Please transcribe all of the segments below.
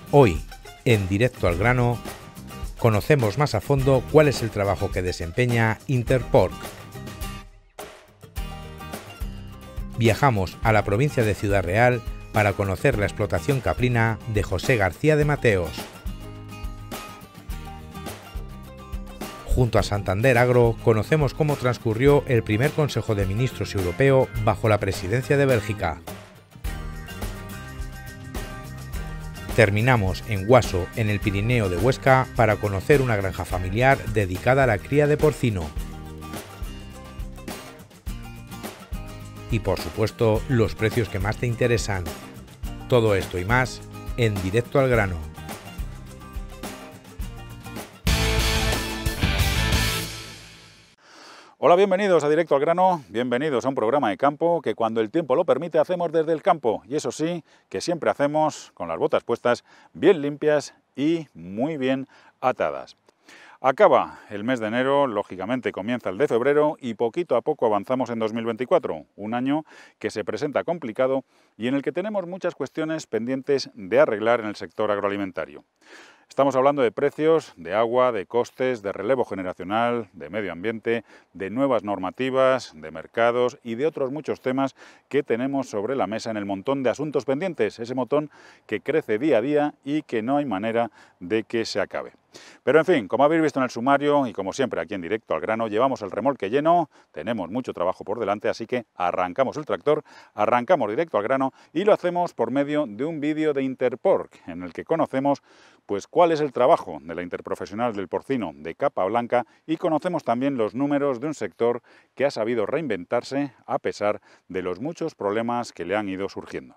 Hoy, en Directo al Grano, conocemos más a fondo cuál es el trabajo que desempeña Interpork. Viajamos a la provincia de Ciudad Real para conocer la explotación caprina de José García de Mateos. Junto a Santander Agro conocemos cómo transcurrió el primer Consejo de Ministros Europeo bajo la presidencia de Bélgica. Terminamos en Guaso, en el Pirineo de Huesca, para conocer una granja familiar dedicada a la cría de porcino. Y por supuesto, los precios que más te interesan. Todo esto y más en Directo al Grano. Hola, bienvenidos a Directo al Grano, bienvenidos a un programa de campo que cuando el tiempo lo permite hacemos desde el campo y eso sí, que siempre hacemos con las botas puestas, bien limpias y muy bien atadas. Acaba el mes de enero, lógicamente comienza el de febrero y poquito a poco avanzamos en 2024, un año que se presenta complicado y en el que tenemos muchas cuestiones pendientes de arreglar en el sector agroalimentario. Estamos hablando de precios, de agua, de costes, de relevo generacional, de medio ambiente, de nuevas normativas, de mercados y de otros muchos temas que tenemos sobre la mesa en el montón de asuntos pendientes, ese montón que crece día a día y que no hay manera de que se acabe. Pero en fin, como habéis visto en el sumario y como siempre aquí en Directo al Grano, llevamos el remolque lleno, tenemos mucho trabajo por delante, así que arrancamos el tractor, arrancamos Directo al Grano y lo hacemos por medio de un vídeo de Interpork en el que conocemos pues cuál es el trabajo de la interprofesional del porcino de capa blanca y conocemos también los números de un sector que ha sabido reinventarse a pesar de los muchos problemas que le han ido surgiendo.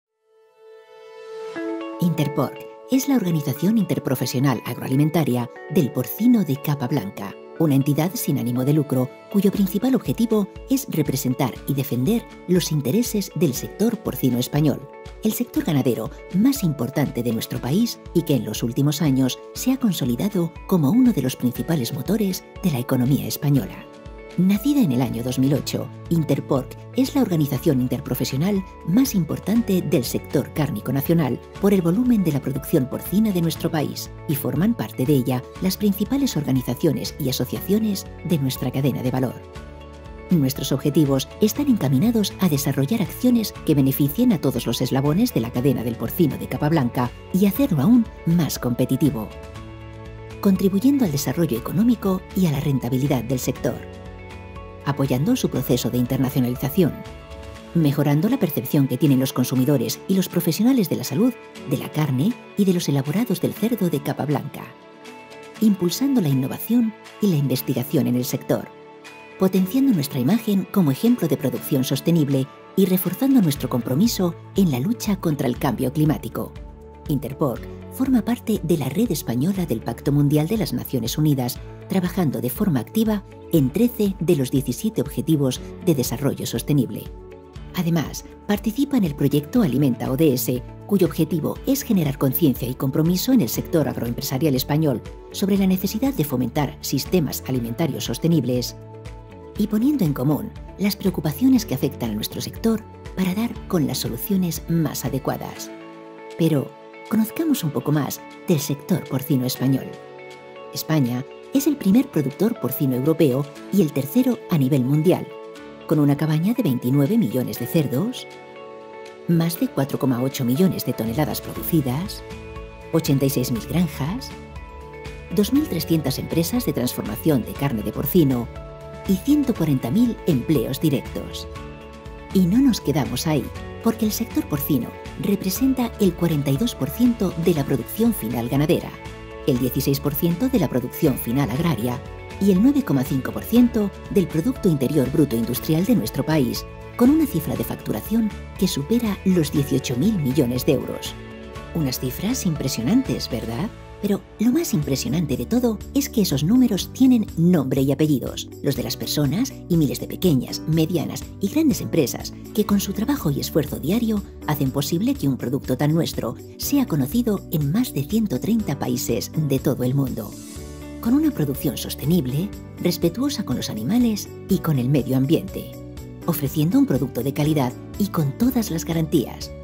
Interpork es la organización interprofesional agroalimentaria del porcino de capa blanca, una entidad sin ánimo de lucro cuyo principal objetivo es representar y defender los intereses del sector porcino español, el sector ganadero más importante de nuestro país y que en los últimos años se ha consolidado como uno de los principales motores de la economía española. Nacida en el año 2008, Interpork es la organización interprofesional más importante del sector cárnico nacional por el volumen de la producción porcina de nuestro país y forman parte de ella las principales organizaciones y asociaciones de nuestra cadena de valor. Nuestros objetivos están encaminados a desarrollar acciones que beneficien a todos los eslabones de la cadena del porcino de capa blanca y hacerlo aún más competitivo, contribuyendo al desarrollo económico y a la rentabilidad del sector, apoyando su proceso de internacionalización, mejorando la percepción que tienen los consumidores y los profesionales de la salud, de la carne y de los elaborados del cerdo de capa blanca, impulsando la innovación y la investigación en el sector, potenciando nuestra imagen como ejemplo de producción sostenible y reforzando nuestro compromiso en la lucha contra el cambio climático. Interpork forma parte de la red española del Pacto Mundial de las Naciones Unidas, trabajando de forma activa en 13 de los 17 Objetivos de Desarrollo Sostenible. Además, participa en el proyecto Alimenta ODS, cuyo objetivo es generar conciencia y compromiso en el sector agroempresarial español sobre la necesidad de fomentar sistemas alimentarios sostenibles y poniendo en común las preocupaciones que afectan a nuestro sector para dar con las soluciones más adecuadas. Pero conozcamos un poco más del sector porcino español. España es el primer productor porcino europeo y el tercero a nivel mundial, con una cabaña de 29 millones de cerdos, más de 4,8 millones de toneladas producidas, 86.000 granjas, 2.300 empresas de transformación de carne de porcino y 140.000 empleos directos. Y no nos quedamos ahí, porque el sector porcino representa el 42% de la producción final ganadera, el 16% de la producción final agraria y el 9,5% del Producto Interior Bruto Industrial de nuestro país, con una cifra de facturación que supera los 18.000 millones de euros. Unas cifras impresionantes, ¿verdad? Pero lo más impresionante de todo es que esos números tienen nombre y apellidos, los de las personas y miles de pequeñas, medianas y grandes empresas que con su trabajo y esfuerzo diario hacen posible que un producto tan nuestro sea conocido en más de 130 países de todo el mundo, con una producción sostenible, respetuosa con los animales y con el medio ambiente, ofreciendo un producto de calidad y con todas las garantías,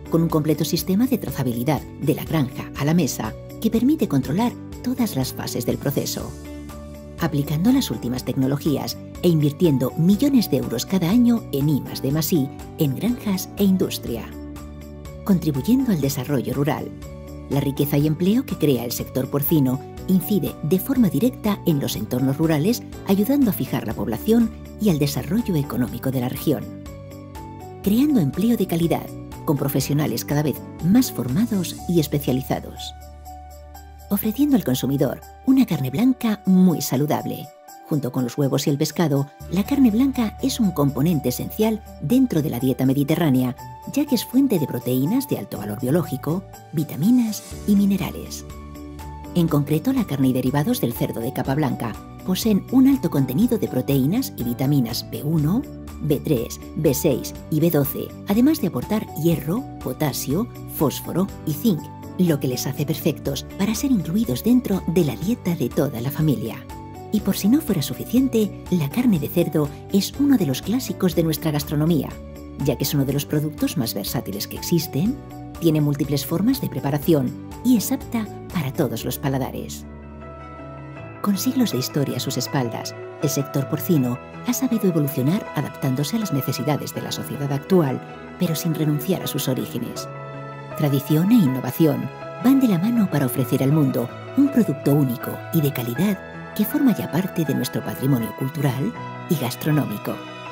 con un completo sistema de trazabilidad de la granja a la mesa que permite controlar todas las fases del proceso. Aplicando las últimas tecnologías e invirtiendo millones de euros cada año en I+D+I, en granjas e industria. Contribuyendo al desarrollo rural. La riqueza y empleo que crea el sector porcino incide de forma directa en los entornos rurales, ayudando a fijar la población y al desarrollo económico de la región. Creando empleo de calidad, con profesionales cada vez más formados y especializados. Ofreciendo al consumidor una carne blanca muy saludable. Junto con los huevos y el pescado, la carne blanca es un componente esencial dentro de la dieta mediterránea, ya que es fuente de proteínas de alto valor biológico, vitaminas y minerales. En concreto, la carne y derivados del cerdo de capa blanca poseen un alto contenido de proteínas y vitaminas B1, B3, B6 y B12, además de aportar hierro, potasio, fósforo y zinc, lo que les hace perfectos para ser incluidos dentro de la dieta de toda la familia. Y por si no fuera suficiente, la carne de cerdo es uno de los clásicos de nuestra gastronomía, ya que es uno de los productos más versátiles que existen, tiene múltiples formas de preparación y es apta para todos los paladares. Con siglos de historia a sus espaldas, el sector porcino ha sabido evolucionar adaptándose a las necesidades de la sociedad actual, pero sin renunciar a sus orígenes. Tradición e innovación van de la mano para ofrecer al mundo un producto único y de calidad que forma ya parte de nuestro patrimonio cultural y gastronómico.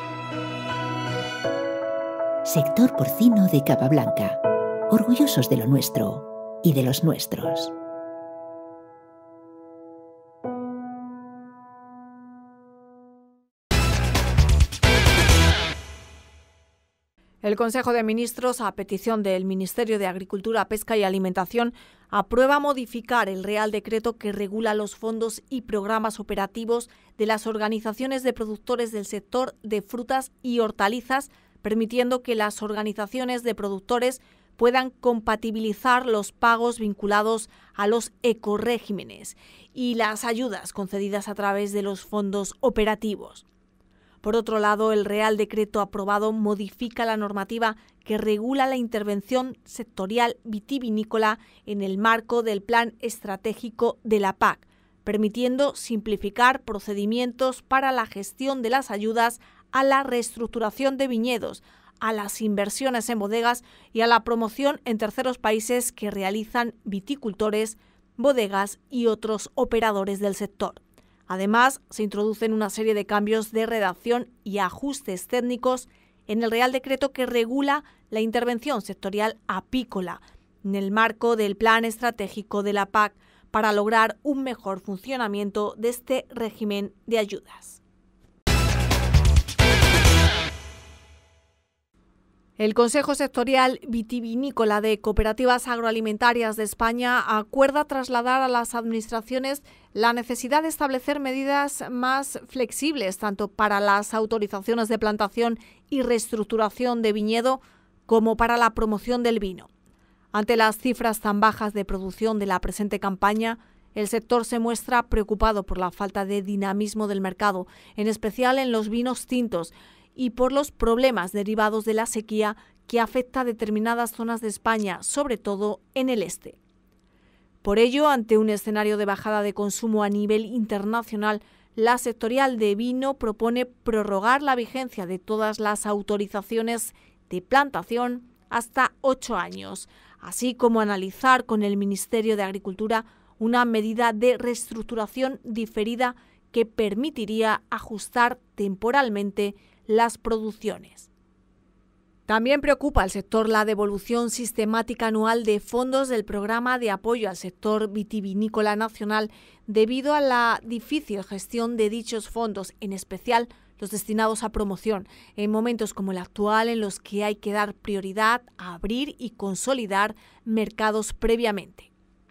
Sector porcino de capa blanca, orgullosos de lo nuestro y de los nuestros. El Consejo de Ministros, a petición del Ministerio de Agricultura, Pesca y Alimentación, aprueba modificar el Real Decreto que regula los fondos y programas operativos de las organizaciones de productores del sector de frutas y hortalizas, permitiendo que las organizaciones de productores puedan compatibilizar los pagos vinculados a los ecoregímenes y las ayudas concedidas a través de los fondos operativos. Por otro lado, el Real Decreto aprobado modifica la normativa que regula la intervención sectorial vitivinícola en el marco del Plan Estratégico de la PAC, permitiendo simplificar procedimientos para la gestión de las ayudas a la reestructuración de viñedos, a las inversiones en bodegas y a la promoción en terceros países que realizan viticultores, bodegas y otros operadores del sector. Además, se introducen una serie de cambios de redacción y ajustes técnicos en el Real Decreto que regula la intervención sectorial apícola en el marco del Plan Estratégico de la PAC para lograr un mejor funcionamiento de este régimen de ayudas. El Consejo Sectorial Vitivinícola de Cooperativas Agroalimentarias de España acuerda trasladar a las administraciones la necesidad de establecer medidas más flexibles tanto para las autorizaciones de plantación y reestructuración de viñedo como para la promoción del vino. Ante las cifras tan bajas de producción de la presente campaña, el sector se muestra preocupado por la falta de dinamismo del mercado, en especial en los vinos tintos, y por los problemas derivados de la sequía que afecta a determinadas zonas de España, sobre todo en el este. Por ello, ante un escenario de bajada de consumo a nivel internacional, la sectorial de vino propone prorrogar la vigencia de todas las autorizaciones de plantación hasta 8 años, así como analizar con el Ministerio de Agricultura una medida de reestructuración diferida que permitiría ajustar temporalmente las producciones. También preocupa al sector la devolución sistemática anual de fondos del Programa de Apoyo al Sector Vitivinícola Nacional debido a la difícil gestión de dichos fondos, en especial los destinados a promoción, en momentos como el actual en los que hay que dar prioridad a abrir y consolidar mercados previamente.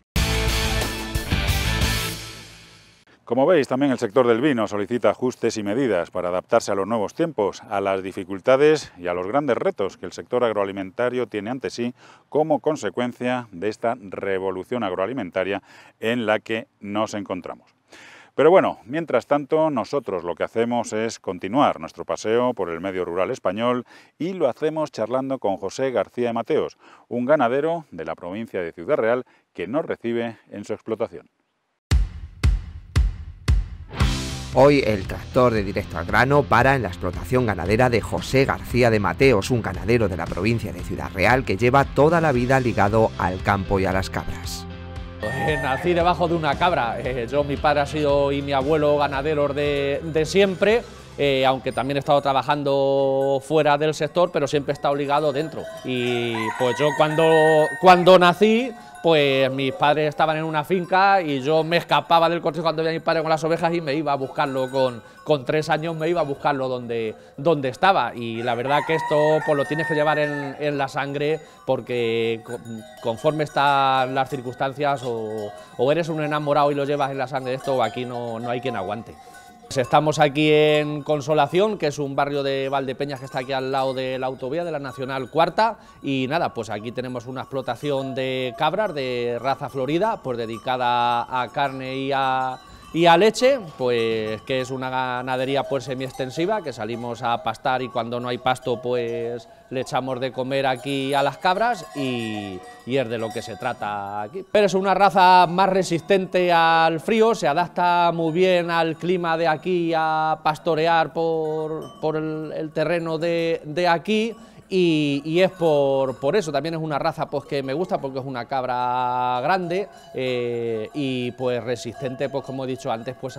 Como veis, también el sector del vino solicita ajustes y medidas para adaptarse a los nuevos tiempos, a las dificultades y a los grandes retos que el sector agroalimentario tiene ante sí como consecuencia de esta revolución agroalimentaria en la que nos encontramos. Pero bueno, mientras tanto, nosotros lo que hacemos es continuar nuestro paseo por el medio rural español y lo hacemos charlando con José García de Mateos, un ganadero de la provincia de Ciudad Real que nos recibe en su explotación. Hoy el tractor de Directo al Grano para en la explotación ganadera de José García de Mateos, un ganadero de la provincia de Ciudad Real que lleva toda la vida ligado al campo y a las cabras. Nací debajo de una cabra. Mi padre ha sido y mi abuelo ganaderos de siempre, aunque también he estado trabajando fuera del sector, pero siempre he estado ligado dentro. Y pues yo cuando nací, pues mis padres estaban en una finca y yo me escapaba del coche cuando veía a mi padre con las ovejas y me iba a buscarlo con 3 años, me iba a buscarlo donde estaba. Y la verdad que esto pues lo tienes que llevar en la sangre, porque conforme están las circunstancias o eres un enamorado y lo llevas en la sangre, esto o aquí no hay quien aguante. Estamos aquí en Consolación, que es un barrio de Valdepeñas que está aquí al lado de la autovía de la Nacional Cuarta, y nada, pues aquí tenemos una explotación de cabras de raza florida, pues dedicada a carne y a leche, pues que es una ganadería pues semiextensiva, que salimos a pastar y cuando no hay pasto pues le echamos de comer aquí a las cabras y es de lo que se trata aquí. Pero es una raza más resistente al frío, se adapta muy bien al clima de aquí, a pastorear por el terreno de aquí. Y es por eso, también es una raza pues que me gusta porque es una cabra grande y pues resistente, pues como he dicho antes, pues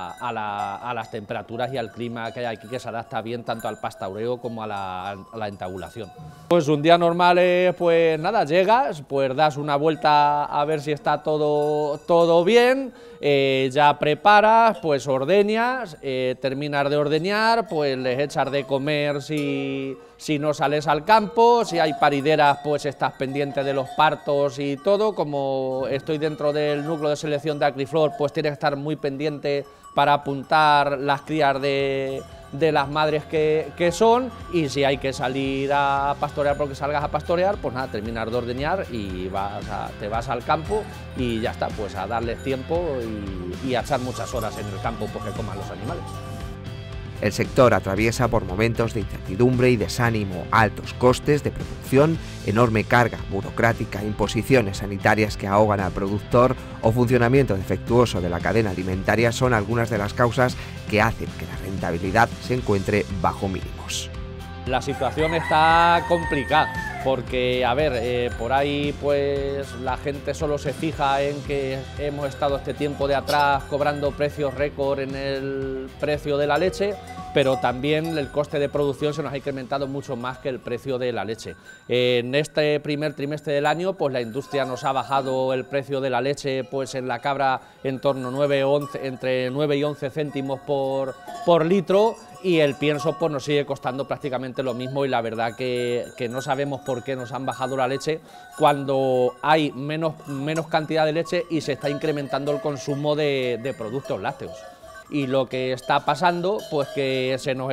a las temperaturas y al clima que hay aquí, que se adapta bien tanto al pastoreo como a la entabulación. Pues un día normal es pues nada, llegas, pues das una vuelta a ver si está todo bien, ya preparas, pues ordeñas, terminas de ordeñar, pues les echas de comer si no sales al campo, si hay parideras pues estás pendiente de los partos y todo. Como estoy dentro del núcleo de selección de Agriflor, pues tienes que estar muy pendiente para apuntar las crías de las madres que son, y si hay que salir a pastorear porque salgas a pastorear, pues nada, terminas de ordeñar y te vas al campo y ya está, pues a darles tiempo y a echar muchas horas en el campo pues que coman los animales. El sector atraviesa por momentos de incertidumbre y desánimo, altos costes de producción, enorme carga burocrática, imposiciones sanitarias que ahogan al productor o funcionamiento defectuoso de la cadena alimentaria son algunas de las causas que hacen que la rentabilidad se encuentre bajo mínimos. La situación está complicada porque, a ver, por ahí pues la gente solo se fija en que hemos estado este tiempo de atrás cobrando precios récord en el precio de la leche, pero también el coste de producción se nos ha incrementado mucho más que el precio de la leche. En este primer trimestre del año, pues la industria nos ha bajado el precio de la leche pues en la cabra en torno a entre 9 y 11 céntimos por litro, y el pienso pues nos sigue costando prácticamente lo mismo, y la verdad que no sabemos por qué nos han bajado la leche cuando hay menos cantidad de leche y se está incrementando el consumo de productos lácteos. Y lo que está pasando, pues que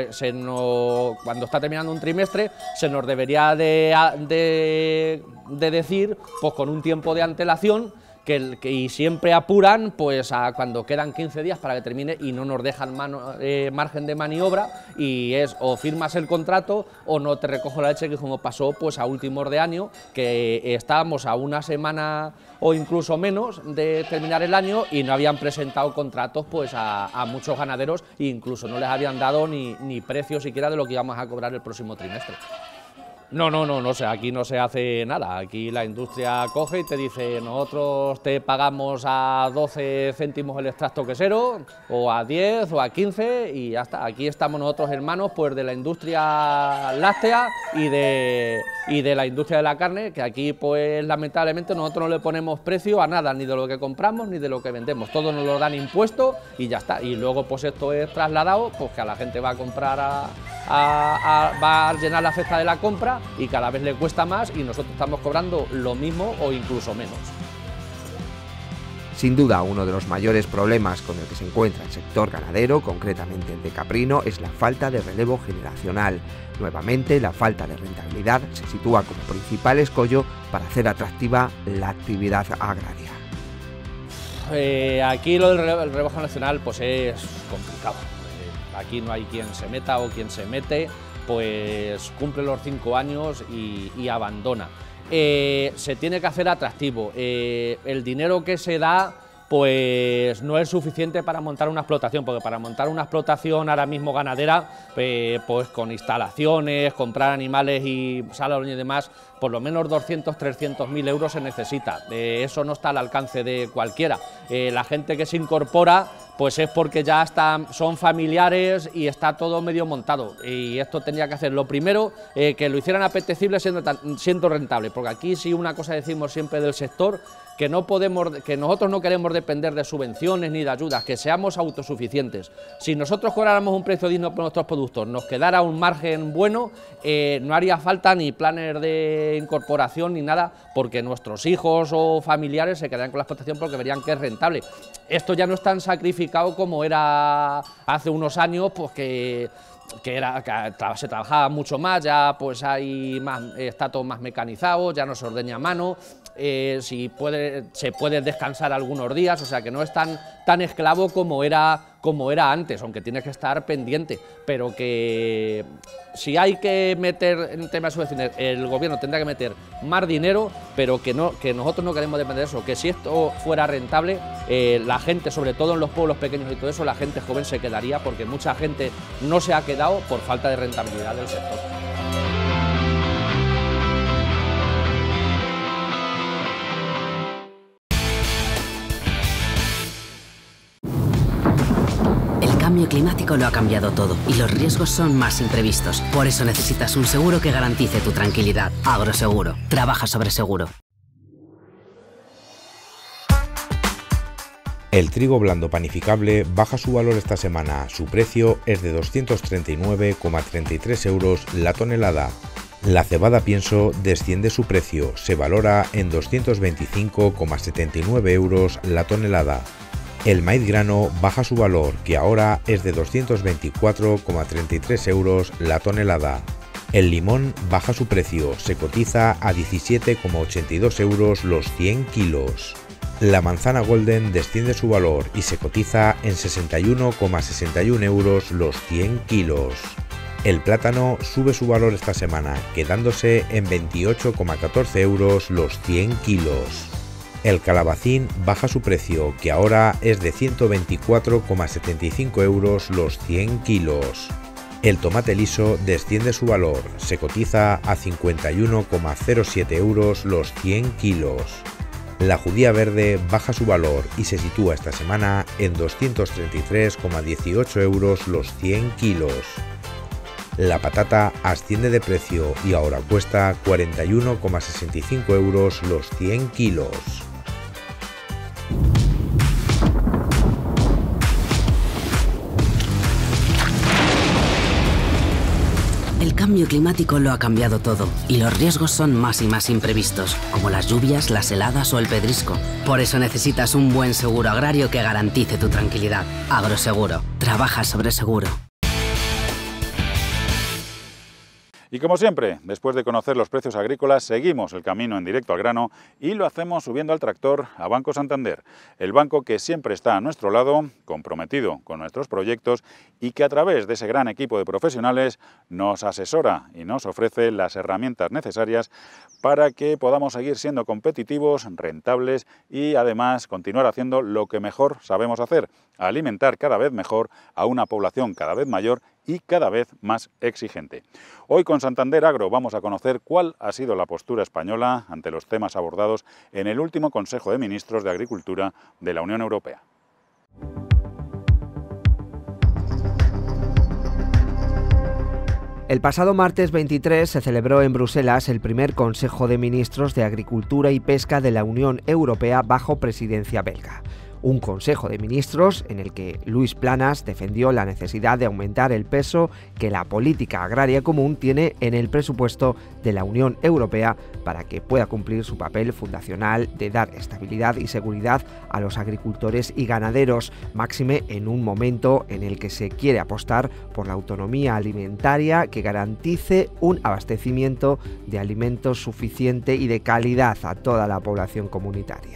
cuando está terminando un trimestre se nos debería de decir pues con un tiempo de antelación, y siempre apuran pues a cuando quedan 15 días para que termine y no nos dejan margen de maniobra, y es o firmas el contrato o no te recojo la leche, que como pasó pues a últimos de año, que estábamos a una semana o incluso menos de terminar el año y no habían presentado contratos pues a muchos ganaderos, e incluso no les habían dado ni precio siquiera de lo que íbamos a cobrar el próximo trimestre. No, o sea, aquí no se hace nada, aquí la industria coge y te dice: nosotros te pagamos a 12 céntimos el extracto quesero, o a 10 o a 15, y ya está. Aquí estamos nosotros hermanos pues de la industria láctea y de la industria de la carne, que aquí pues lamentablemente nosotros no le ponemos precio a nada, ni de lo que compramos ni de lo que vendemos, todo nos lo dan impuesto y ya está. Y luego pues esto es trasladado, pues que a la gente va a comprar va a llenar la cesta de la compra y cada vez le cuesta más, y nosotros estamos cobrando lo mismo o incluso menos. Sin duda, uno de los mayores problemas con el que se encuentra el sector ganadero, concretamente el de caprino, es la falta de relevo generacional. Nuevamente, la falta de rentabilidad se sitúa como principal escollo para hacer atractiva la actividad agraria. Aquí lo del relevo generacional pues es complicado. Aquí no hay quien se meta o quien se mete, pues cumple los 5 años y abandona. Se tiene que hacer atractivo. El dinero que se da pues no es suficiente para montar una explotación, porque para montar una explotación ahora mismo ganadera, pues con instalaciones, comprar animales y salarios y demás, por lo menos 200-300.000 euros se necesita. Eso no está al alcance de cualquiera. La gente que se incorpora pues es porque ya son familiares y está todo medio montado, y esto tendría que hacer lo primero, que lo hicieran apetecible siendo rentable, porque aquí sí una cosa decimos siempre del sector, que nosotros no queremos depender de subvenciones ni de ayudas, que seamos autosuficientes. Si nosotros cobráramos un precio digno por nuestros productos, nos quedara un margen bueno, no haría falta ni planes de incorporación ni nada, porque nuestros hijos o familiares se quedarían con la explotación porque verían que es rentable. Esto ya no es tan sacrificado como era hace unos años, pues que se trabajaba mucho más, ya pues está todo más mecanizado, ya no se ordeña a mano, se puede descansar algunos días, o sea que no es tan esclavo como era antes, aunque tienes que estar pendiente, pero que si hay que meter en temas de subvenciones, el gobierno tendrá que meter más dinero, pero que nosotros no queremos depender de eso, que si esto fuera rentable, la gente, sobre todo en los pueblos pequeños y todo eso, la gente joven se quedaría, porque mucha gente no se ha quedado por falta de rentabilidad del sector. El cambio climático lo ha cambiado todo y los riesgos son más imprevistos. Por eso necesitas un seguro que garantice tu tranquilidad. Agroseguro. Trabaja sobre seguro. El trigo blando panificable baja su valor esta semana. Su precio es de 239,33 euros la tonelada. La cebada pienso desciende su precio. Se valora en 225,79 euros la tonelada. El maíz grano baja su valor, que ahora es de 224,33 euros la tonelada. El limón baja su precio, se cotiza a 17,82 euros los 100 kilos. La manzana golden desciende su valor y se cotiza en 61,61 euros los 100 kilos. El plátano sube su valor esta semana, quedándose en 28,14 euros los 100 kilos. El calabacín baja su precio, que ahora es de 124,75 euros los 100 kilos. El tomate liso desciende su valor, se cotiza a 51,07 euros los 100 kilos. La judía verde baja su valor y se sitúa esta semana en 233,18 euros los 100 kilos. La patata asciende de precio y ahora cuesta 41,65 euros los 100 kilos. El cambio climático lo ha cambiado todo y los riesgos son más y más imprevistos, como las lluvias, las heladas o el pedrisco. Por eso necesitas un buen seguro agrario que garantice tu tranquilidad. Agroseguro. Trabaja sobre seguro. Y como siempre, después de conocer los precios agrícolas, seguimos el camino en directo al grano y lo hacemos subiendo al tractor a Banco Santander, el banco que siempre está a nuestro lado, comprometido con nuestros proyectos y que a través de ese gran equipo de profesionales nos asesora y nos ofrece las herramientas necesarias para que podamos seguir siendo competitivos, rentables y además continuar haciendo lo que mejor sabemos hacer, alimentar cada vez mejor a una población cada vez mayor y cada vez más exigente. Hoy con Santander Agro vamos a conocer cuál ha sido la postura española ante los temas abordados en el último Consejo de Ministros de Agricultura de la Unión Europea. El pasado martes 23 se celebró en Bruselas el primer Consejo de Ministros de Agricultura y Pesca de la Unión Europea bajo presidencia belga. Un Consejo de Ministros en el que Luis Planas defendió la necesidad de aumentar el peso que la política agraria común tiene en el presupuesto de la Unión Europea para que pueda cumplir su papel fundacional de dar estabilidad y seguridad a los agricultores y ganaderos, máxime en un momento en el que se quiere apostar por la autonomía alimentaria que garantice un abastecimiento de alimentos suficiente y de calidad a toda la población comunitaria.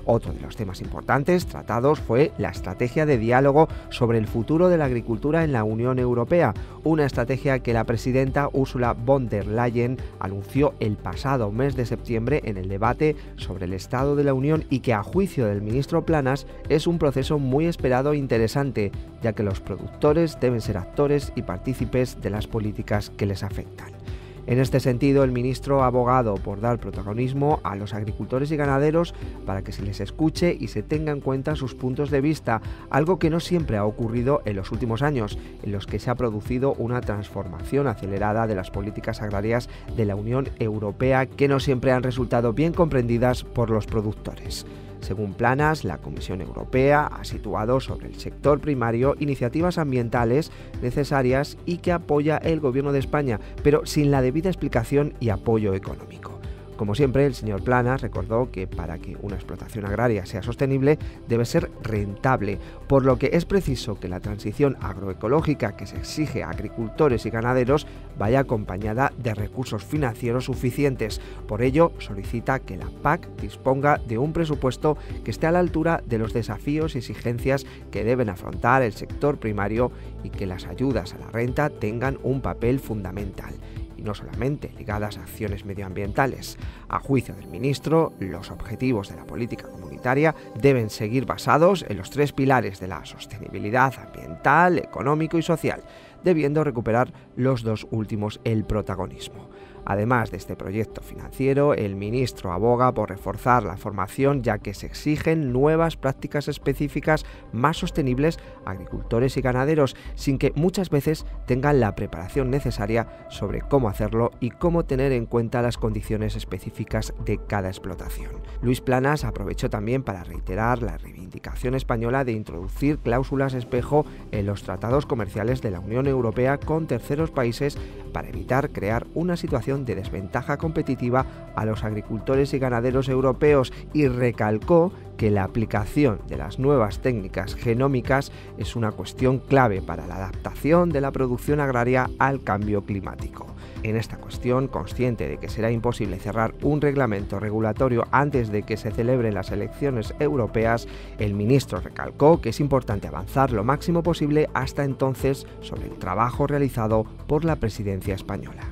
Otro de los temas importantes tratados fue la estrategia de diálogo sobre el futuro de la agricultura en la Unión Europea, una estrategia que la presidenta Ursula von der Leyen anunció el pasado mes de septiembre en el debate sobre el Estado de la Unión y que, a juicio del ministro Planas, es un proceso muy esperado e interesante, ya que los productores deben ser actores y partícipes de las políticas que les afectan. En este sentido, el ministro ha abogado por dar protagonismo a los agricultores y ganaderos para que se les escuche y se tenga en cuenta sus puntos de vista, algo que no siempre ha ocurrido en los últimos años, en los que se ha producido una transformación acelerada de las políticas agrarias de la Unión Europea que no siempre han resultado bien comprendidas por los productores. Según Planas, la Comisión Europea ha situado sobre el sector primario iniciativas ambientales necesarias y que apoya el Gobierno de España, pero sin la debida explicación y apoyo económico. Como siempre, el señor Planas recordó que para que una explotación agraria sea sostenible debe ser rentable, por lo que es preciso que la transición agroecológica que se exige a agricultores y ganaderos vaya acompañada de recursos financieros suficientes. Por ello, solicita que la PAC disponga de un presupuesto que esté a la altura de los desafíos y exigencias que deben afrontar el sector primario y que las ayudas a la renta tengan un papel fundamental, no solamente ligadas a acciones medioambientales. A juicio del ministro, los objetivos de la política comunitaria deben seguir basados en los tres pilares de la sostenibilidad ambiental, económico y social, debiendo recuperar los dos últimos el protagonismo. Además de este proyecto financiero, el ministro aboga por reforzar la formación, ya que se exigen nuevas prácticas específicas más sostenibles a agricultores y ganaderos, sin que muchas veces tengan la preparación necesaria sobre cómo hacerlo y cómo tener en cuenta las condiciones específicas de cada explotación. Luis Planas aprovechó también para reiterar la reivindicación española de introducir cláusulas espejo en los tratados comerciales de la Unión Europea con terceros países para evitar crear una situación de desventaja competitiva a los agricultores y ganaderos europeos, y recalcó que la aplicación de las nuevas técnicas genómicas es una cuestión clave para la adaptación de la producción agraria al cambio climático. En esta cuestión, consciente de que será imposible cerrar un reglamento regulatorio antes de que se celebren las elecciones europeas, el ministro recalcó que es importante avanzar lo máximo posible hasta entonces sobre el trabajo realizado por la presidencia española.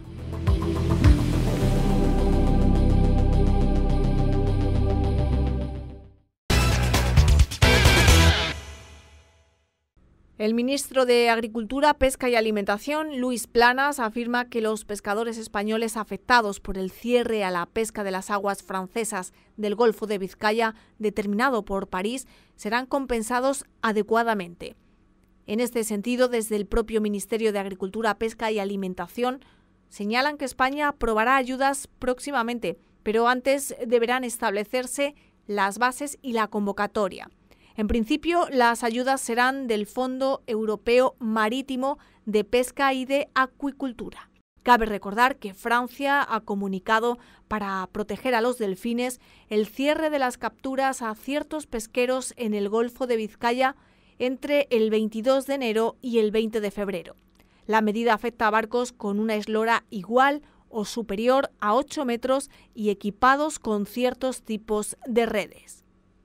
El ministro de Agricultura, Pesca y Alimentación, Luis Planas, afirma que los pescadores españoles afectados por el cierre a la pesca de las aguas francesas del Golfo de Vizcaya, determinado por París, serán compensados adecuadamente. En este sentido, desde el propio Ministerio de Agricultura, Pesca y Alimentación, señalan que España aprobará ayudas próximamente, pero antes deberán establecerse las bases y la convocatoria. En principio, las ayudas serán del Fondo Europeo Marítimo de Pesca y de Acuicultura. Cabe recordar que Francia ha comunicado, para proteger a los delfines, el cierre de las capturas a ciertos pesqueros en el Golfo de Vizcaya entre el 22 de enero y el 20 de febrero. La medida afecta a barcos con una eslora igual o superior a 8 metros y equipados con ciertos tipos de redes.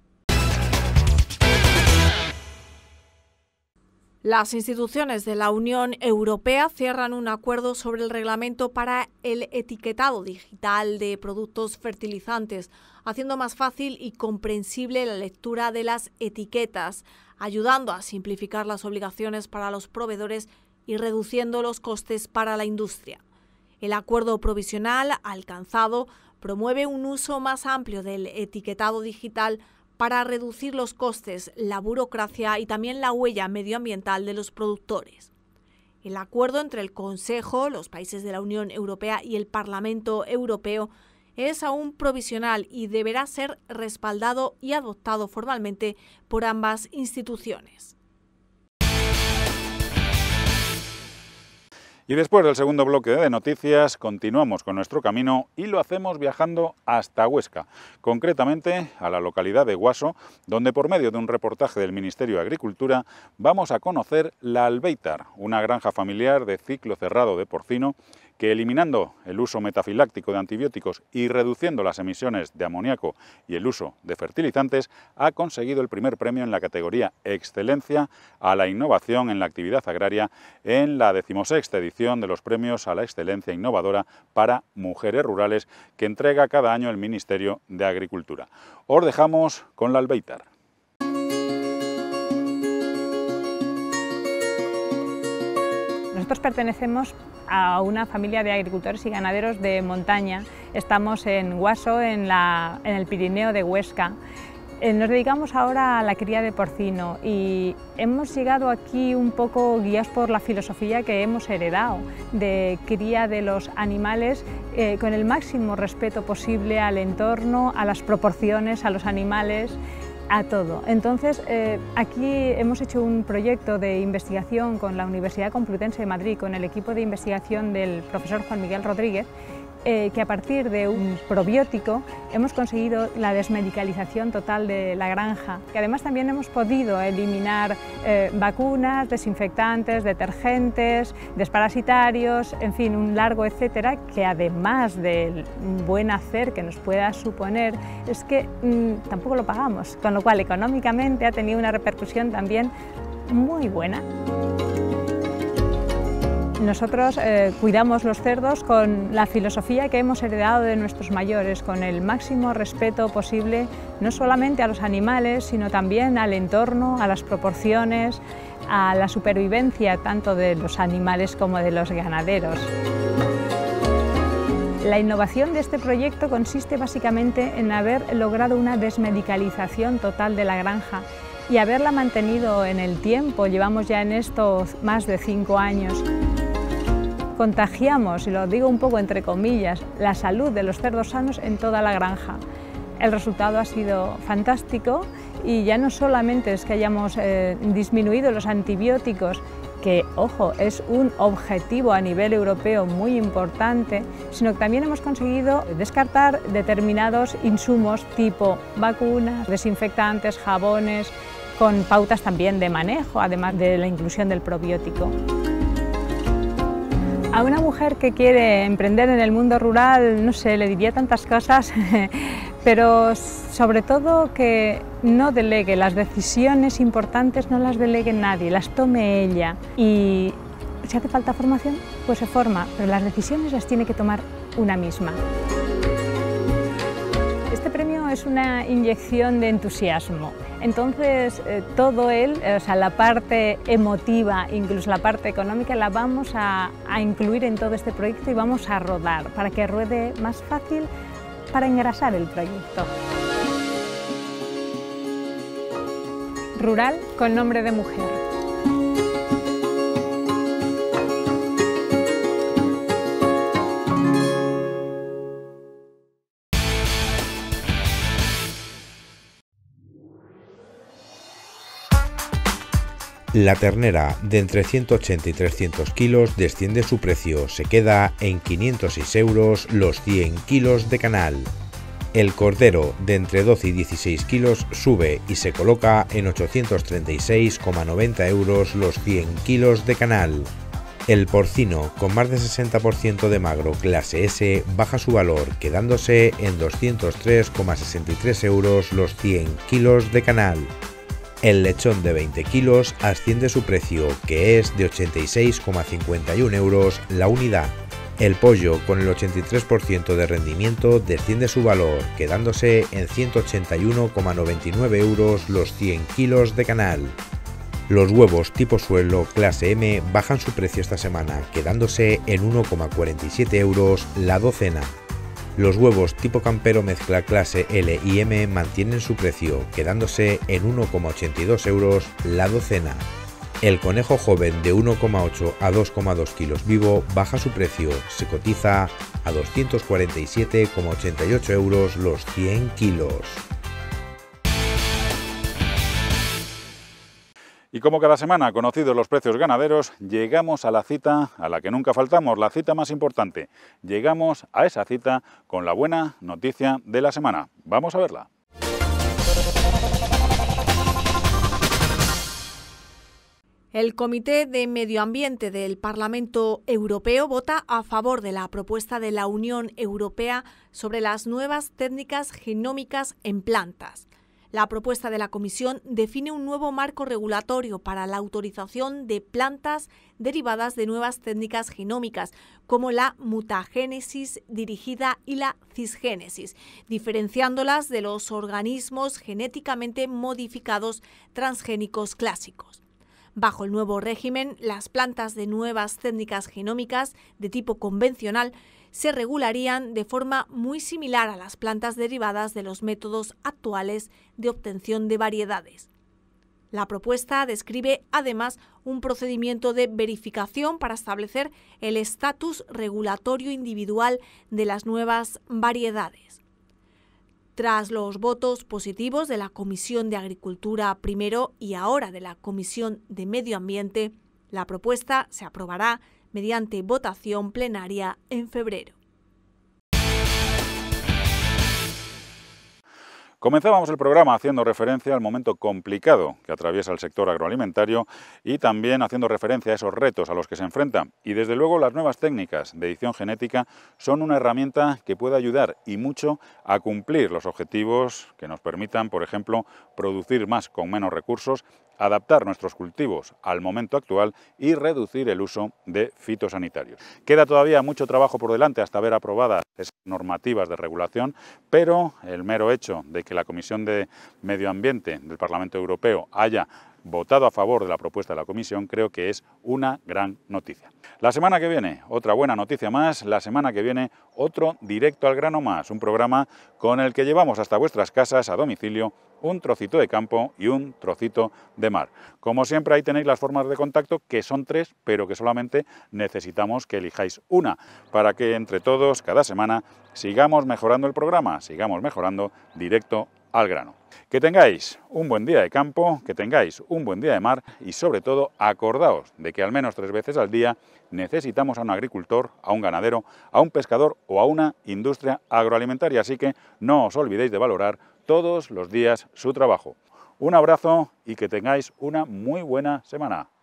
Las instituciones de la Unión Europea cierran un acuerdo sobre el reglamento para el etiquetado digital de productos fertilizantes, haciendo más fácil y comprensible la lectura de las etiquetas, ayudando a simplificar las obligaciones para los proveedores y reduciendo los costes para la industria. El acuerdo provisional alcanzado promueve un uso más amplio del etiquetado digital para reducir los costes, la burocracia y también la huella medioambiental de los productores. El acuerdo entre el Consejo, los países de la Unión Europea y el Parlamento Europeo es aún provisional y deberá ser respaldado y adoptado formalmente por ambas instituciones. Y después del segundo bloque de noticias, continuamos con nuestro camino y lo hacemos viajando hasta Huesca, concretamente a la localidad de Guaso, donde por medio de un reportaje del Ministerio de Agricultura vamos a conocer La Albéitar, una granja familiar de ciclo cerrado de porcino que, eliminando el uso metafiláctico de antibióticos y reduciendo las emisiones de amoníaco y el uso de fertilizantes, ha conseguido el primer premio en la categoría Excelencia a la Innovación en la Actividad Agraria en la 16ª edición de los Premios a la Excelencia Innovadora para Mujeres Rurales que entrega cada año el Ministerio de Agricultura. Os dejamos con La Albéitar. Nosotros pertenecemos a una familia de agricultores y ganaderos de montaña. Estamos en Guaso, en el Pirineo de Huesca. Nos dedicamos ahora a la cría de porcino y hemos llegado aquí un poco guiados por la filosofía que hemos heredado de cría de los animales con el máximo respeto posible al entorno, a las proporciones, a los animales, a todo. Entonces, aquí hemos hecho un proyecto de investigación con la Universidad Complutense de Madrid, con el equipo de investigación del profesor Juan Miguel Rodríguez, que a partir de un probiótico hemos conseguido la desmedicalización total de la granja, que además también hemos podido eliminar vacunas, desinfectantes, detergentes, desparasitarios, en fin, un largo etcétera, que además del buen hacer que nos pueda suponer, es que tampoco lo pagamos, con lo cual económicamente ha tenido una repercusión también muy buena. Nosotros cuidamos los cerdos con la filosofía que hemos heredado de nuestros mayores, con el máximo respeto posible, no solamente a los animales, sino también al entorno, a las proporciones, a la supervivencia tanto de los animales como de los ganaderos. La innovación de este proyecto consiste básicamente en haber logrado una desmedicalización total de la granja y haberla mantenido en el tiempo. Llevamos ya en esto más de 5 años. Contagiamos, y lo digo un poco entre comillas, la salud de los cerdos sanos en toda la granja. El resultado ha sido fantástico y ya no solamente es que hayamos disminuido los antibióticos, que, ojo, es un objetivo a nivel europeo muy importante, sino que también hemos conseguido descartar determinados insumos tipo vacunas, desinfectantes, jabones, con pautas también de manejo, además de la inclusión del probiótico. A una mujer que quiere emprender en el mundo rural, no sé, le diría tantas cosas, pero sobre todo que no delegue, las decisiones importantes no las delegue nadie, las tome ella. Y si hace falta formación, pues se forma, pero las decisiones las tiene que tomar una misma. Este premio es una inyección de entusiasmo. Entonces, todo él, o sea, la parte emotiva, incluso la parte económica, la vamos a incluir en todo este proyecto y vamos a rodar para que ruede más fácil para engrasar el proyecto. Rural con nombre de mujer. La ternera de entre 180 y 300 kilos desciende su precio, se queda en 506 euros los 100 kilos de canal. El cordero de entre 12 y 16 kilos sube y se coloca en 836,90 euros los 100 kilos de canal. El porcino con más de 60% de magro clase S baja su valor, quedándose en 203,63 euros los 100 kilos de canal. El lechón de 20 kilos asciende su precio, que es de 86,51 euros la unidad. El pollo con el 83% de rendimiento desciende su valor, quedándose en 181,99 euros los 100 kilos de canal. Los huevos tipo suelo clase M bajan su precio esta semana, quedándose en 1,47 euros la docena. Los huevos tipo campero mezcla clase L y M mantienen su precio, quedándose en 1,82 euros la docena. El conejo joven de 1,8 a 2,2 kilos vivo baja su precio, se cotiza a 247,88 euros los 100 kilos. Y como cada semana, conocidos los precios ganaderos, llegamos a la cita a la que nunca faltamos, la cita más importante. Llegamos a esa cita con la buena noticia de la semana. Vamos a verla. El Comité de Medio Ambiente del Parlamento Europeo vota a favor de la propuesta de la Unión Europea sobre las nuevas técnicas genómicas en plantas. La propuesta de la Comisión define un nuevo marco regulatorio para la autorización de plantas derivadas de nuevas técnicas genómicas, como la mutagénesis dirigida y la cisgénesis, diferenciándolas de los organismos genéticamente modificados transgénicos clásicos. Bajo el nuevo régimen, las plantas de nuevas técnicas genómicas de tipo convencional se regularían de forma muy similar a las plantas derivadas de los métodos actuales de obtención de variedades. La propuesta describe además un procedimiento de verificación para establecer el estatus regulatorio individual de las nuevas variedades. Tras los votos positivos de la Comisión de Agricultura primero y ahora de la Comisión de Medio Ambiente, la propuesta se aprobará mediante votación plenaria en febrero. Comenzábamos el programa haciendo referencia al momento complicado que atraviesa el sector agroalimentario y también haciendo referencia a esos retos a los que se enfrenta. Y desde luego las nuevas técnicas de edición genética son una herramienta que puede ayudar y mucho a cumplir los objetivos que nos permitan, por ejemplo, producir más con menos recursos, adaptar nuestros cultivos al momento actual y reducir el uso de fitosanitarios. Queda todavía mucho trabajo por delante hasta ver aprobadas esas normativas de regulación, pero el mero hecho de que la Comisión de Medio Ambiente del Parlamento Europeo haya votado a favor de la propuesta de la Comisión, creo que es una gran noticia. La semana que viene, otra buena noticia más, la semana que viene, otro Directo al Grano más, un programa con el que llevamos hasta vuestras casas a domicilio un trocito de campo y un trocito de mar. Como siempre, ahí tenéis las formas de contacto, que son 3, pero que solamente necesitamos que elijáis una, para que entre todos, cada semana, sigamos mejorando el programa, sigamos mejorando Directo al Grano. Que tengáis un buen día de campo, que tengáis un buen día de mar y sobre todo acordaos de que al menos 3 veces al día necesitamos a un agricultor, a un ganadero, a un pescador o a una industria agroalimentaria, así que no os olvidéis de valorar todos los días su trabajo. Un abrazo y que tengáis una muy buena semana.